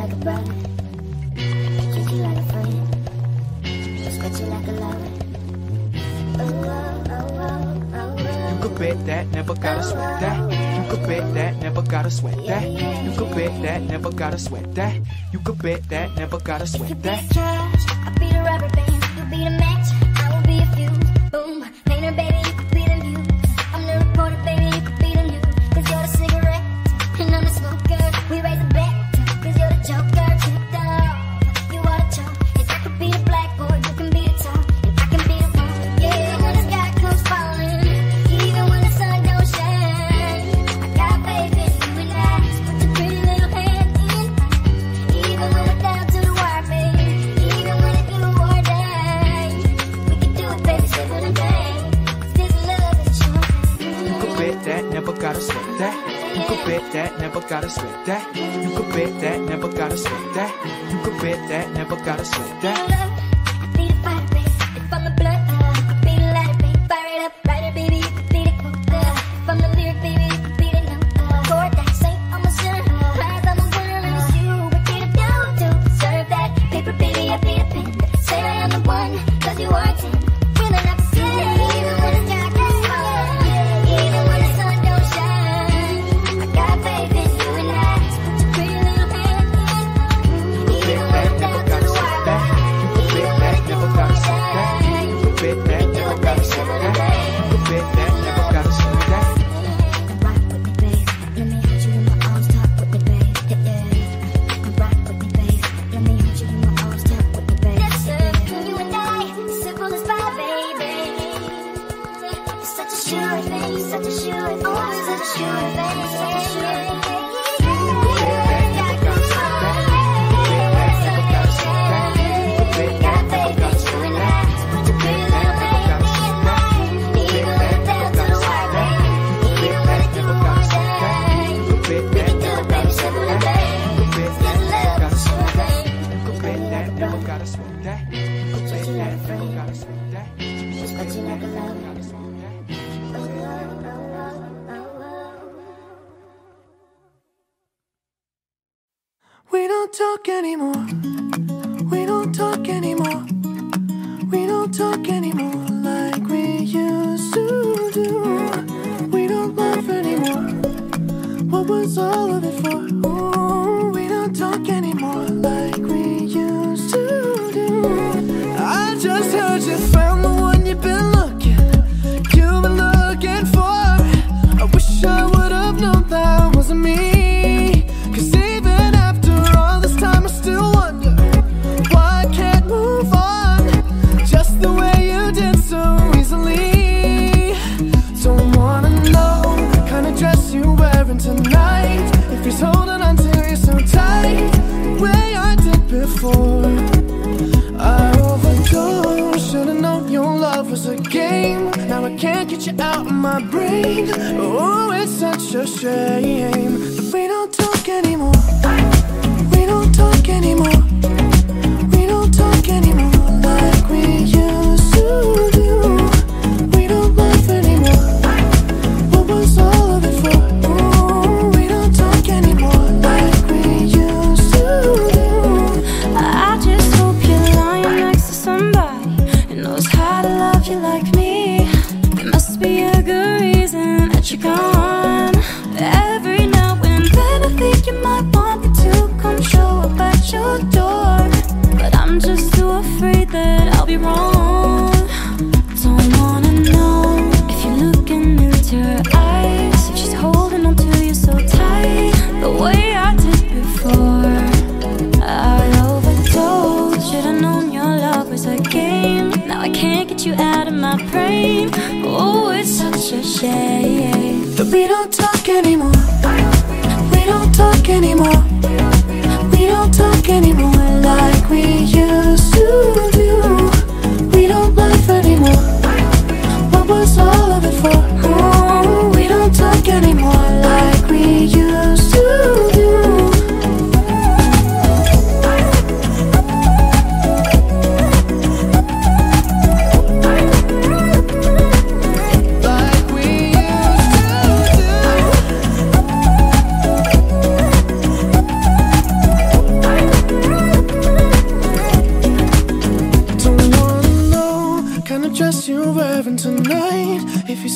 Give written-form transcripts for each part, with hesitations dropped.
like a brother, treat you like a friend, respect you like a lover. You could bet that, never gotta sweat that. You could bet that, never gotta sweat that. You could bet that, never gotta sweat that. You could bet that, never gotta sweat that. You could be the cash, I'll be the rubber band. You be the match, I will be a fuse. Boom, painter baby, you could be the muse. I'm the reporter baby, you could be the news. 'Cause you're the cigarette, and I'm the smoker. We raise a bet, 'cause you're the joker. Tricked off, you are the chump. And I could be the blackboard, you can be the top. And I can be the one, yeah, when the sky comes falling. Even when the sun don't shine, I got faith in you and I. Put your pretty little hand in. Even when we're down to the wire, baby. Even when it's you or die, we can do it, baby, simple and bang. 'Cause this love is true. You could bet that, never gotta sweat that. You could bet that, never gotta sweat that. You could bet that, never gotta sweat that. You could bet that, never gotta sweat that. Be the fire, baby. If I'm the blood, be the lighter, baby. Fire it up, writer, baby. You could be the quote. If I'm the lyric, baby, you could be the note. Chord that say I'm a sinner, cries I'm a winner, and it's you. What can I do to deserve that? Paper, baby, I be the pen. Say I am the one, 'cause you are 10. Feeling up to even when the sky gets falling, even when the sun don't shine. I got faith in you and I. Put your pretty little hand in. Even when I'm down to the wire, You could bet that, never gotta sweat that. You could bet that, never gotta sweat that. You could bet that, never gotta sweat that. rock with me, babe. Let me hold you in my arms, talk with me, babe. Rock with me, babe. Let me hold you in my arms, talk with me, babe. You and I, simple as pie, baby. You're such a sure thing, you're such a sure thing, oh, such a sure thing, such a sure thing. We don't talk anymore. We don't talk anymore. We don't talk anymore like we used to do. We don't laugh anymore. What was all of it for? Ooh, we don't talk anymore like we used to do. I just heard you found the one you've been looking for. I wish I would have known that wasn't me. 'Cause even after all this time I still wonder why I can't move on just the way you did so easily. Don't wanna know the kind of dress you're wearing tonight, if he's holding on to you so tight, the way I did before. I overdosed, should've known your love was a game. Now I can't get you out of my brain. Oh, it's such a shame that we don't talk anymore. We don't talk anymore. We don't talk anymore like we used to do. We don't laugh anymore. What was all of it for? Ooh, we don't talk anymore like we used to do. I just hope you're lying next to somebody who knows how to love you like me. There must be a good reason that you're gone. Every now and then I think you might want me to come show up at your door, but I'm just too afraid that I'll be wrong. Don't wanna know if you're looking into her eyes, if she's holding on to you so tight, the way I did before. I overdosed, should've known your love was a game. Now I can't get you out of my brain. Oh, it's such a shame that we don't talk anymore. We don't talk anymore. We don't talk anymore like we used to do. We don't laugh anymore. What was all of it for? Oh, we don't talk anymore like we used to do.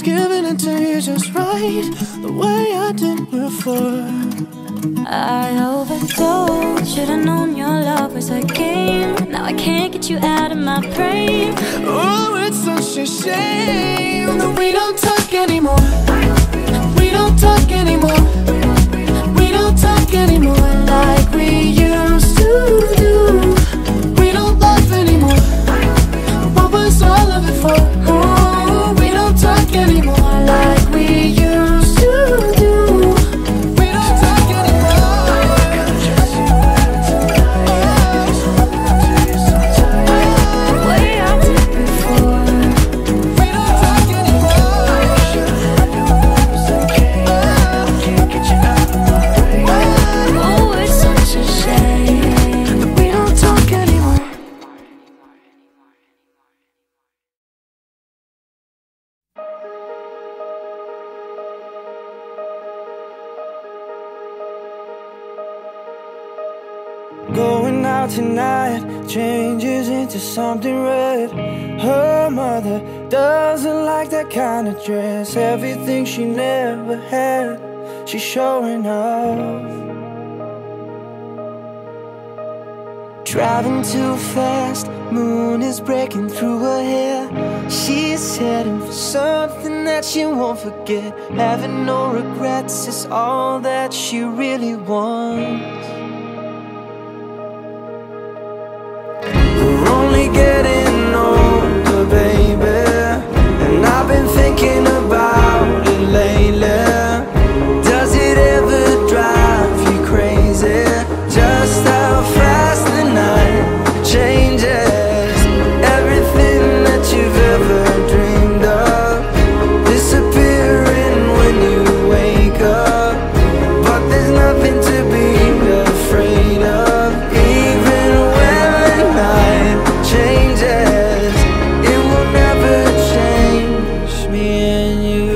giving it to you just right, the way I did before. I overdosed, should've known your love was a game. Now I can't get you out of my brain. Oh, it's such a shame that we don't talk anymore. We don't talk anymore. We don't talk anymore like we used to do. We don't laugh anymore. What was all of it for? Oh, we don't talk anymore like we used to do. We don't talk anymore. The way I did before. We don't talk anymore. Oh, it's such a shame We don't talk anymore. Going out tonight changes into something red. Her mother doesn't like that kind of dress. Everything she never had, she's showing off. Driving too fast, moon is breaking through her hair. She's heading for something that she won't forget. Having no regrets is all that she really wants. We're only getting older, baby, and I've been thinking about it lately. Does it ever drive you crazy? Just how fast the night changes. Everything that you've ever dreamed of disappearing when you wake up. But there's nothing to be afraid of. Even when the night changes, it will never change me and you.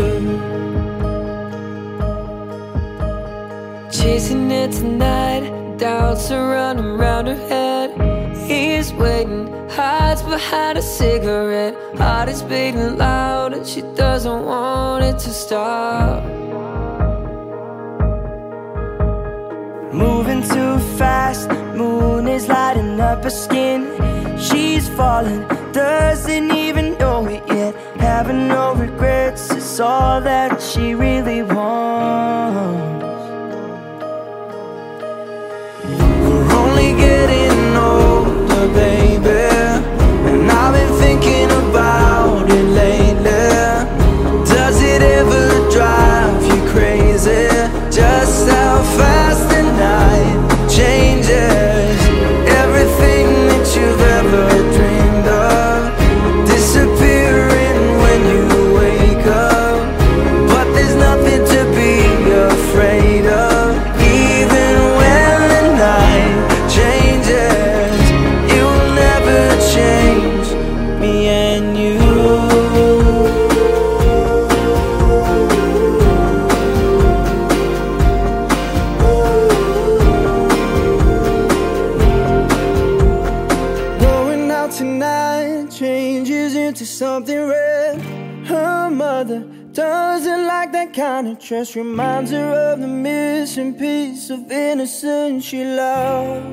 Chasing it tonight, doubts are running round her head. He's waiting, hides behind a cigarette. Heart is beating loud and she doesn't want it to stop. Moving too fast, moon is lighting up her skin. She's falling, doesn't even know it yet. Having no regrets is all that she really wants. We're only getting older, baby, and I've been thinking about it lately. Does it ever drive you crazy? Just how fast the night changes. Everything that you've ever dreamed of disappearing when you wake up. But there's nothing to be afraid of. Even when the night changes, it will never change me and you. Going out tonight changes into something red. Her mother doesn't like that kind of dress. Reminds her of the missing piece of innocence she lost.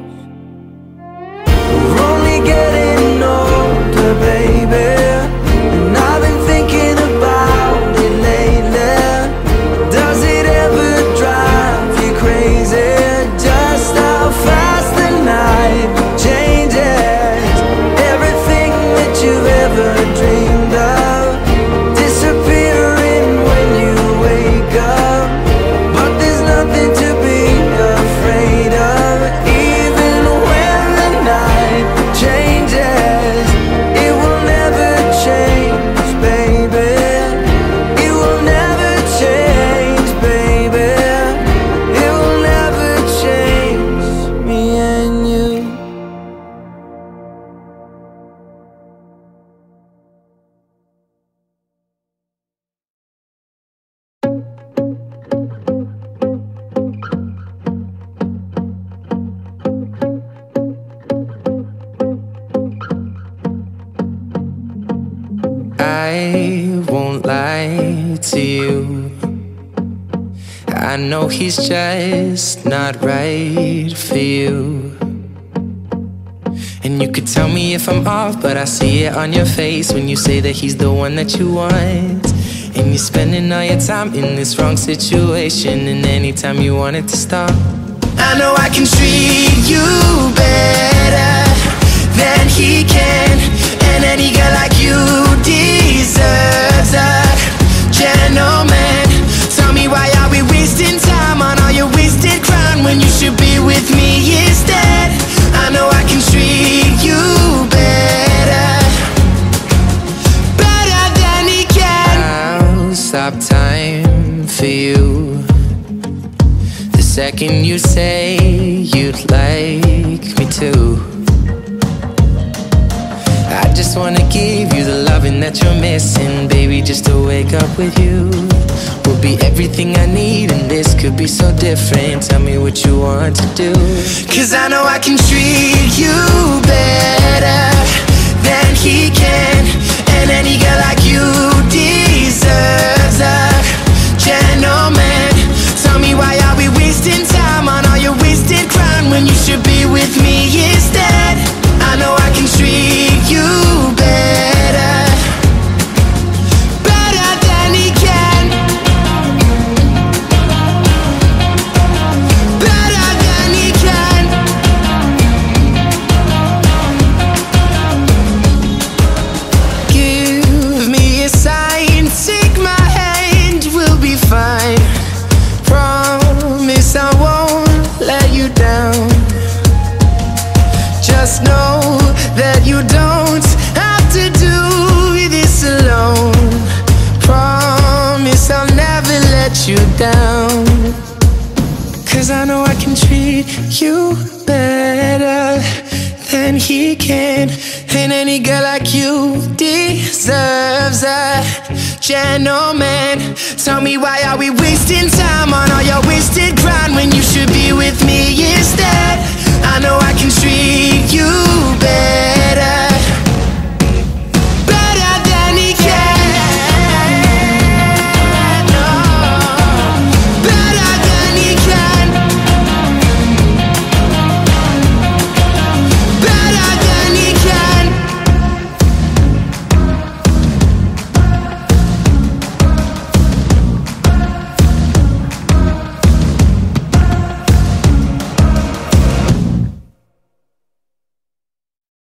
We're only getting older, baby, and I've been thinking about it lately. Does it ever drive you crazy? Just how fast the night changes. Everything that you've ever dreamed of disappearing when you wake up. But there's nothing to be afraid of. Even when the night changes, it will never to you. I know he's just not right for you. And you could tell me if I'm off, but I see it on your face when you say that he's the one that you want. And you're spending all your time in this wrong situation, and anytime you want it to stop, I know I can treat you better than he can. And any girl like you deserves a gentleman. Tell me, why are we wasting time on all your wasted crown when you should be with me instead? I know I can treat you better, better than he can. I'll stop time for you the second you say you'd like me to. I just wanna give you the loving that you're missing, baby. Just to wake up with you will be everything I need, and this could be so different. Tell me what you want to do, 'cause I know I can treat you better than he can. And any girl like you deserves a gentleman. Tell me, why are we wasting time on all your wasted crown when you should be with me instead? I know I can treat you better, better than he can, better than he can. Give me a sign, take my hand, we'll be fine. Promise I won't let you down. Just know that you don't have to do this alone. Promise I'll never let you down, 'cause I know I can treat you better than he can. And any girl like you deserves a gentleman. Tell me, why are we wasting time on all your wasted grind when you should be with me